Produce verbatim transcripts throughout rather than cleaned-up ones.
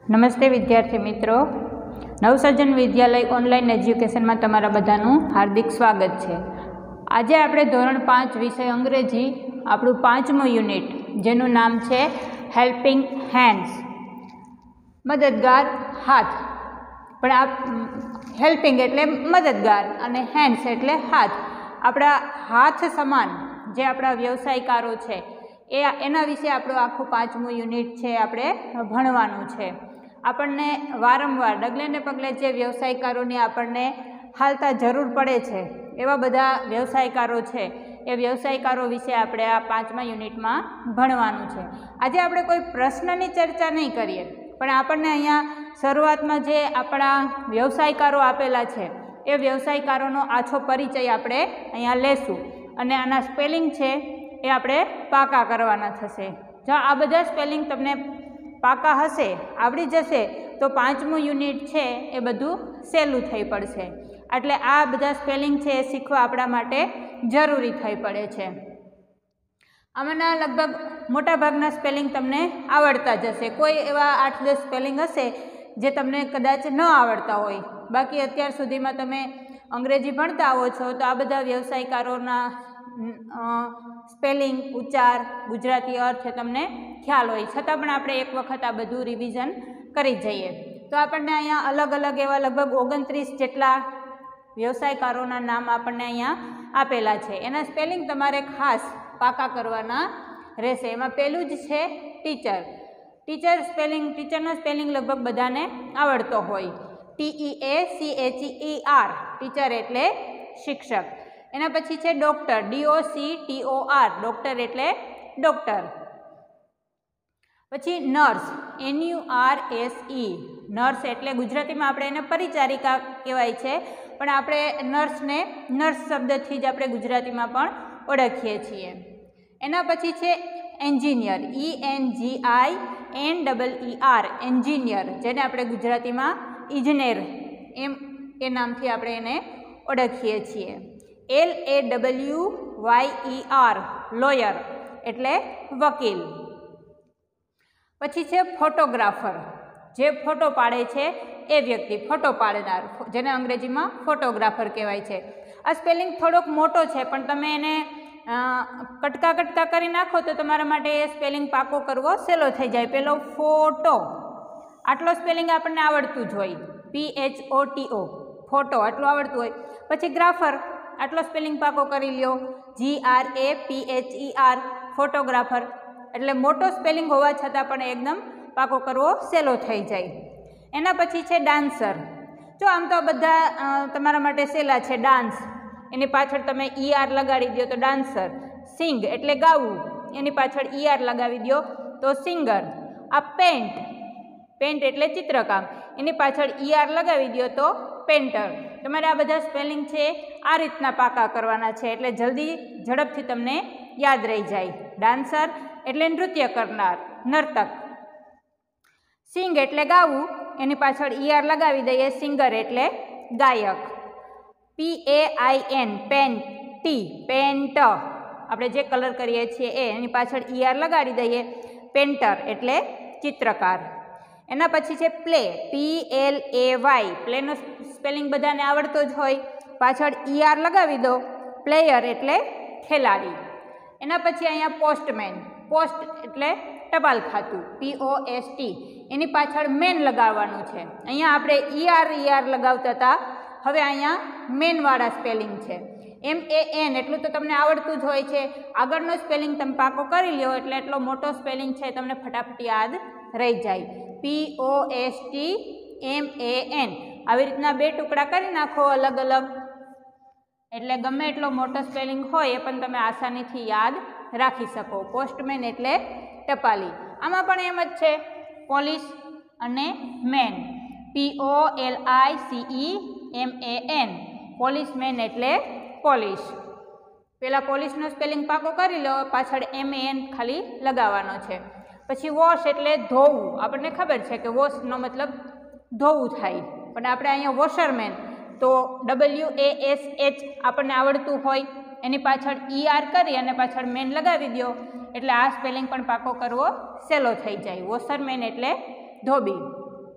નમસ્તે વિદ્યાર્થી મિત્રો, નવસર્જન વિદ્યાલય ઓનલાઈન એજ્યુકેશનમાં તમારા બધાનું હાર્દિક સ્વાગત છે। આજે આપણે ધોરણ પાંચ વિષય અંગ્રેજી આપણું પાંચમું યુનિટ જેનું નામ છે હેલ્પિંગ હેન્ડ્સ, મદદગાર હાથ। પણ આ હેલ્પિંગ એટલે મદદગાર અને હેન્ડ્સ એટલે હાથ। આપણા હાથ સમાન જે આપણા વ્યવસાયકારો છે એ એના વિશે આપણું આખું પાંચમું યુનિટ છે આપણે ભણવાનું છે। આપણને વારંવાર ડગલે ને પગલે જે વ્યવસાયકારોની આપણને હાલતા જરૂર પડે છે એવા બધા વ્યવસાયકારો છે એ વ્યવસાયકારો વિશે આપણે આ પાંચમા યુનિટમાં ભણવાનું છે। આજે આપણે કોઈ પ્રશ્નની ચર્ચા નહીં કરીએ, પણ આપણને અહીંયા શરૂઆતમાં જે આપણા વ્યવસાયકારો આપેલા છે એ વ્યવસાયકારોનો આછો પરિચય આપણે અહીંયા લેશું અને આના સ્પેલિંગ છે એ આપણે પાકા કરવાના થશે। જો આ બધા સ્પેલિંગ તમને પાકા હશે, આવડી જશે, તો પાંચમું યુનિટ છે એ બધું સહેલું થઈ પડશે। એટલે આ બધા સ્પેલિંગ છે એ શીખવા આપણા માટે જરૂરી થઈ પડે છે। આમાંના લગભગ મોટાભાગના સ્પેલિંગ તમને આવડતા જ હશે, કોઈ એવા આઠ દસ સ્પેલિંગ હશે જે તમને કદાચ ન આવડતા હોય। બાકી અત્યાર સુધીમાં તમે અંગ્રેજી ભણતા આવો છો તો આ બધા વ્યવસાયકારોના સ્પેલિંગ, ઉચ્ચાર, ગુજરાતી અર્થ તમને ખ્યાલ હોય, છતાં પણ આપણે એક વખત આ બધું રિવિઝન કરી જઈએ તો આપણને અહીંયા અલગ અલગ એવા લગભગ ઓગણત્રીસ જેટલા વ્યવસાયકારોના નામ આપણને અહીંયા આપેલા છે। એના સ્પેલિંગ તમારે ખાસ પાકા કરવાના રહેશે। એમાં પહેલું જ છે ટીચર। ટીચર સ્પેલિંગ ટીચરનો સ્પેલિંગ લગભગ બધાને આવડતો હોય, T E A C H E R, teacher એટલે શિક્ષક। એના પછી છે doctor, D O C T O R, doctor એટલે ડૉક્ટર। પછી nurse, N U R S E, nurse એટલે ગુજરાતીમાં આપણે એને પરિચારિકા કહેવાય છે, પણ આપણે નર્સને નર્સ શબ્દથી જ આપણે ગુજરાતીમાં પણ ઓળખીએ છીએ। એના પછી છે engineer, E N G I N double E R, engineer, જેને આપણે ગુજરાતીમાં ઇજનેર એમ એ નામથી આપણે એને ઓળખીએ છીએ। L A W Y E R, lawyer એટલે વકીલ। પછી છે ફોટોગ્રાફર, જે ફોટો પાડે છે એ વ્યક્તિ, ફોટો પાડનાર, જેને અંગ્રેજીમાં ફોટોગ્રાફર કહેવાય છે। આ સ્પેલિંગ થોડોક મોટો છે, પણ તમે એને કટકા કટકા કરી નાખો તો તમારા માટે એ સ્પેલિંગ પાકો કરવો સહેલો થઈ જાય। પેલો ફોટો, આટલો સ્પેલિંગ આપણને આવડતું જ હોય, P H O T O, photo આટલું આવડતું હોય। પછી ગ્રાફર, આટલો સ્પેલિંગ પાકો કરી લ્યો, G R A P H E R, photographer. એટલે મોટો સ્પેલિંગ હોવા છતાં પણ એકદમ પાકો કરવો સહેલો થઈ જાય। એના પછી છે ડાન્સર। જો આમ તો બધા તમારા માટે સહેલા છે, ડાન્સ એની પાછળ તમે ઈ આર લગાડી દો તો ડાન્સર। સિંગ એટલે ગાવું, એની પાછળ ઈ આર લગાવી દો તો સિંગર। આ પેન્ટ, પેન્ટ એટલે ચિત્રકામ, એની પાછળ ઈ આર લગાવી દો તો પેન્ટર। તમારે આ બધા સ્પેલિંગ છે આ રીતના પાકા કરવાના છે એટલે જલ્દી ઝડપથી તમને યાદ રહી જાય। ડાન્સર એટલે નૃત્ય કરનાર, નર્તક। સિંગ એટલે ગાવું, એની પાછળ ઈ આર લગાવી દઈએ, સિંગર એટલે ગાયક। P A I N, pain, T, paint, આપણે જે કલર કરીએ છીએ એ, એની પાછળ ઈ આર લગાડી દઈએ, પેન્ટર એટલે ચિત્રકાર। એના પછી છે play, P L A Y, પ્લેનો સ્પેલિંગ બધાને આવડતો જ હોય, પાછળ ઈ આર લગાવી દો, પ્લેયર એટલે ખેલાડી। એના પછી અહીંયા પોસ્ટમેન, પોસ્ટ એટલે ટપાલ ખાતું, પી ઓ એસ ટી, એની પાછળ મેન લગાવવાનું છે। અહીંયા આપણે ઈ આર ઈ આર લગાવતા હતા, હવે અહીંયા મેનવાળા સ્પેલિંગ છે। એમ એ એન એટલું તો તમને આવડતું જ હોય છે, આગળનો સ્પેલિંગ તમે પાકો કરી લ્યો એટલે એટલો મોટો સ્પેલિંગ છે તમને ફટાફટ યાદ રહી જાય। P O S T M A N, આવી રીતના બે ટુકડા કરી નાખો અલગ અલગ, એટલે ગમે એટલો મોટો સ્પેલિંગ હોય એ પણ તમે આસાનીથી યાદ રાખી શકો। પોસ્ટમેન એટલે ટપાલી। આમાં પણ એમ જ છે, પોલીસ અને man, P O L I C E M A N, policeman એટલે પોલીસ। પહેલાં પોલીસનો સ્પેલિંગ પાકો કરી લો, પાછળ એમ એ એન ખાલી લગાવવાનો છે। પછી વોશ એટલે ધોવું, આપણને ખબર છે કે વોશનો મતલબ ધોવું થાય, પણ આપણે અહીંયા વોશરમેન તો ડબલ્યુ એ એસ એચ આપણને આવડતું હોય, એની પાછળ ઈ આર કરી અને પાછળ મેન લગાવી દો એટલે આ સ્પેલિંગ પણ પાકો કરવો સહેલો થઈ જાય। વોશરમેન એટલે ધોબી।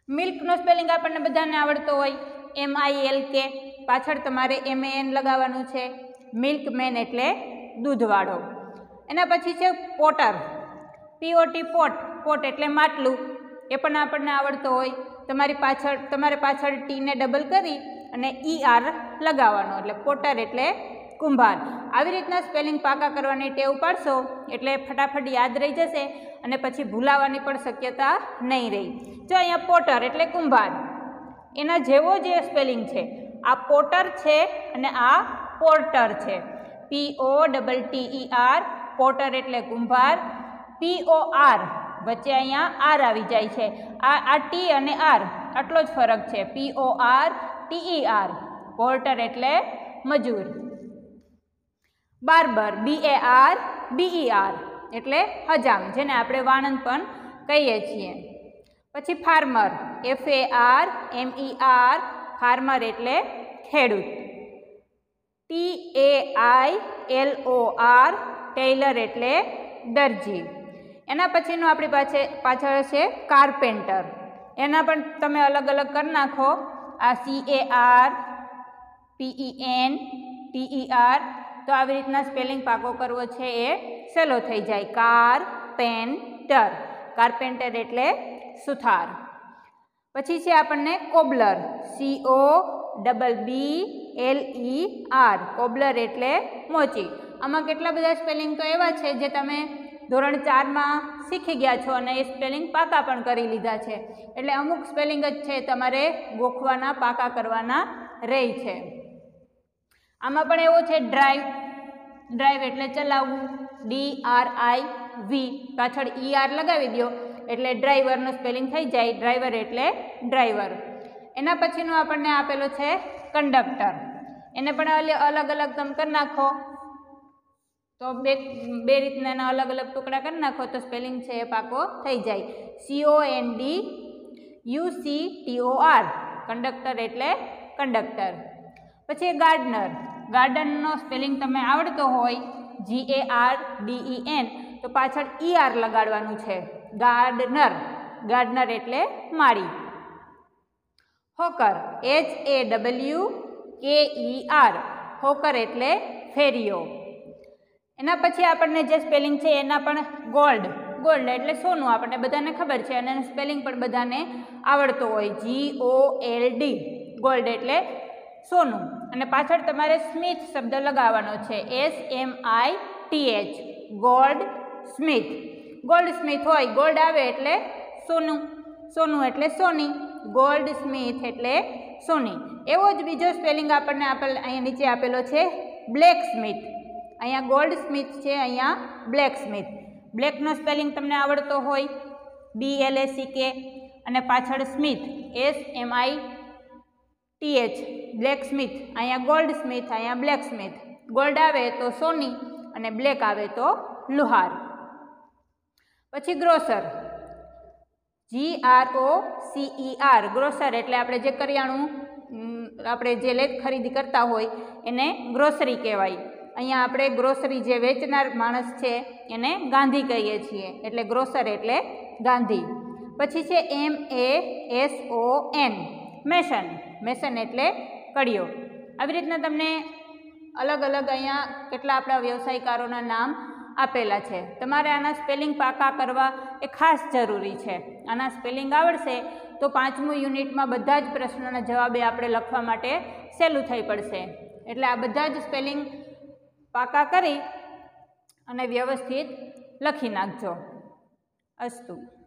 મિલ્કનો સ્પેલિંગ આપણને બધાને આવડતો હોય, એમ આઈ એલ કે, પાછળ તમારે એમ એ એન લગાવવાનું છે. મિલ્કમેન એટલે દૂધવાળો. એના પછી છે પોટર, પીઓટી પોટ, પોટ એટલે માટલું, એ પણ આપણને આવડતો હોય. તમારી પાછળ તમારે પાછળ ટીને ડબલ કરી અને ઈ આર લગાવવાનો, એટલે પોટર એટલે કુંભાર. આવી રીતના સ્પેલિંગ પાકા કરવાની ટેવ પાડશો એટલે ફટાફટ યાદ રહી જશે અને પછી ભૂલાવાની પણ શક્યતા નહીં રહી. જો અહીંયા પોટર એટલે કુંભાર, એના જેવો જે સ્પેલિંગ છે, આ પોટર છે અને આ પોર્ટર છે. P O double T E R, potter એટલે કુંભાર. પી ઓ આર, વચ્ચે અહીંયા આર આવી જાય છે. આ આ ટી અને આર આટલો જ ફરક છે. P O R T E R, porter એટલે મજૂર. Barber, B A R B E R એટલે હજામ, જેને આપણે વાણંદ પણ કહીએ છીએ. પછી farmer, F A R M E R, farmer એટલે ખેડૂત. T A I L O R, tailor એટલે દરજી. એના પછીનું આપણી પાસે પાછળ છે કાર્પેન્ટર. એના પણ તમે અલગ અલગ કરી નાખો. આ C A R P E N T E R, તો આવી રીતના સ્પેલિંગ પાકો કરવો છે એ સહેલો થઈ જાય. કાર્પેન્ટર, કાર્પેન્ટર એટલે સુથાર. પછી છે આપણને cobbler, C O double B L E R, cobbler એટલે મોચી. આમાં કેટલા બધા સ્પેલિંગ તો એવા છે જે તમે ધોરણ ચારમાં શીખી ગયા છો અને એ સ્પેલિંગ પાકા પણ કરી લીધા છે. એટલે અમુક સ્પેલિંગ જ છે તમારે ગોખવાના, પાકા કરવાના રહે છે. આમાં પણ એવો છે ડ્રાઈવ, ડ્રાઈવ એટલે ચલાવવું. ડી આર આઈ વી, પાછળ ઈ આર લગાવી દો એટલે ડ્રાઈવરનું સ્પેલિંગ થઈ જાય. ડ્રાઈવર એટલે ડ્રાઈવર. એના પછીનું આપણને આપેલો છે કંડક્ટર. એને પણ અલગ અલગ તમે કરી નાખો તો બે બે રીતના એના અલગ અલગ ટુકડા કરી નાખો તો સ્પેલિંગ છે એ પાકો થઈ જાય. C O N D U C T O R, conductor એટલે કંડક્ટર. પછી ગાર્ડનર, ગાર્ડનનો સ્પેલિંગ તમે આવડતો હોય, G A R D E N, તો પાછળ ઈ આર લગાડવાનું છે. ગાર્ડનર, ગાર્ડનર એટલે માળી. Hawker, H A W K E R, hawker એટલે ફેરીઓ. એના પછી આપણને જે સ્પેલિંગ છે એના પણ ગોલ્ડ, ગોલ્ડ એટલે સોનું, આપણને બધાને ખબર છે અને એનું સ્પેલિંગ પણ બધાને આવડતો હોય. G O L D, gold એટલે સોનું. અને પાછળ તમારે સ્મિથ શબ્દ લગાવવાનો છે. S M I T H, gold smith. Gold smith હોય, ગોલ્ડ આવે એટલે સોનું, સોનું એટલે સોની. ગોલ્ડ સ્મિથ એટલે સોની. એવો જ બીજો સ્પેલિંગ આપણને આપેલ અહીંયા નીચે આપેલો છે બ્લેક સ્મિથ. અહીંયા ગોલ્ડ સ્મિથ છે, અહીંયા બ્લેક સ્મિથ. બ્લેકનો સ્પેલિંગ તમને આવડતો હોય, B L A C K, અને પાછળ smith, S M I T H, black smith. અહીંયા ગોલ્ડ સ્મિથ, અહીંયા બ્લેક સ્મિથ. ગોલ્ડ આવે તો સોની અને બ્લેક આવે તો લુહાર. પછી grocer, G R O C E R, grocer એટલે આપણે જે કરિયાણું આપણે જે લે ખરીદી કરતા હોય એને ગ્રોસરી કહેવાય. અહીંયા આપણે ગ્રોસરી જે વેચનાર માણસ છે એને ગાંધી કહીએ છીએ, એટલે ગ્રોસર એટલે ગાંધી. પછી છે M A S O N, mason, mason એટલે કડિયો. આવી રીતના તમને અલગ અલગ અહીંયા કેટલા આપણા વ્યવસાયકારોના નામ આપેલા છે. તમારે આના સ્પેલિંગ પાકા કરવા એ ખાસ જરૂરી છે. આના સ્પેલિંગ આવડશે તો પાંચમું યુનિટમાં બધા જ પ્રશ્નોના જવાબે આપણે લખવા માટે સહેલું થઈ પડશે. એટલે આ બધા જ સ્પેલિંગ પાકા કરી અને વ્યવસ્થિત લખી નાખજો. અસ્તુ.